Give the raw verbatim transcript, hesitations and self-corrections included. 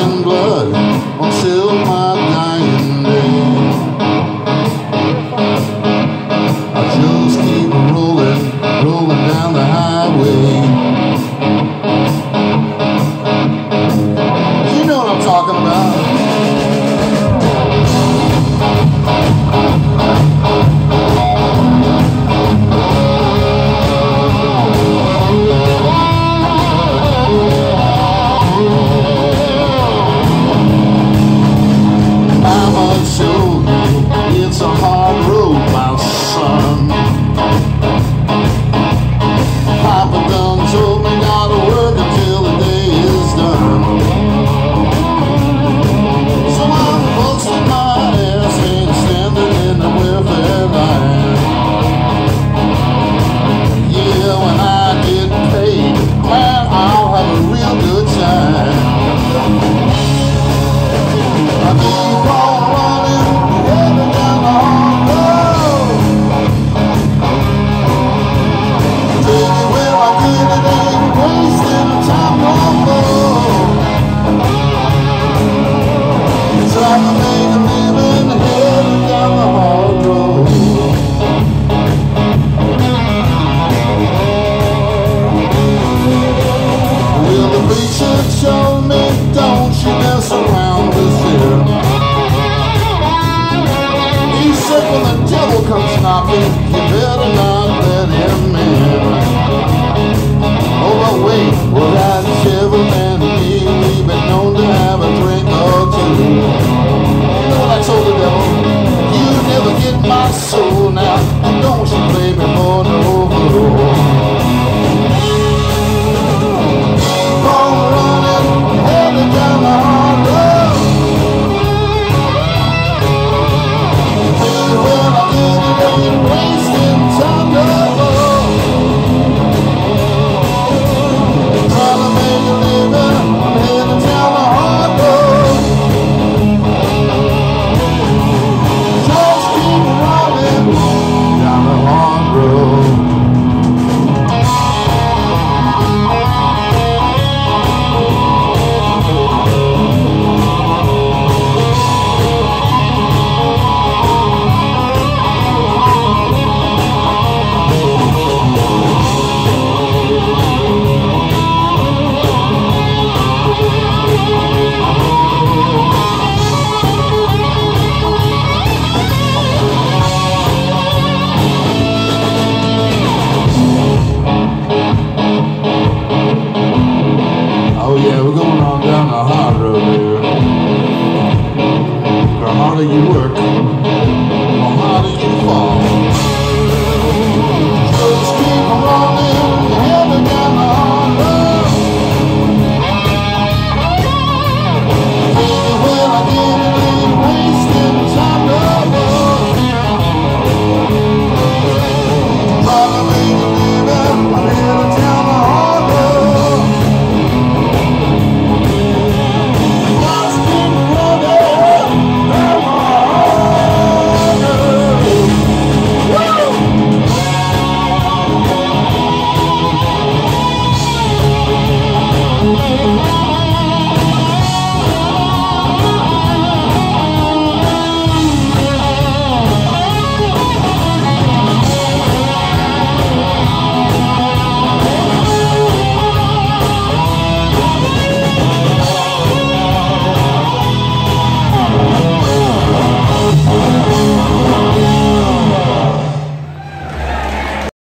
in blood until my dying day. I just keep rolling, rolling down the highway. You know what I'm talking about. It's a hard road, my son. Papa done told me gotta work until the day is done. So I'm posting my ass and standing in the welfare line. Yeah, when I get paid, man, I'll have a real good time. I keep on running, heading down the hard road. Anywhere I get it ain't wasting time no more. Trying to make a living, heading down the hard road. Well, the preacher told me, don't you mess around with fear. He said when the devil comes knocking, you better not let him in. Oh, but wait, well that devil and me, we've been known to have a drink or two. You know what I told the devil? You never get my soul now, and don't you play me for no fool. Keep on running, headed down the hard road. Well, I get it ain't wasting time no more. Trying to make a living, I'm heading down the hard road. Just keep running down the hard road. Oh yeah, we're going on down the hard road here. Harley, you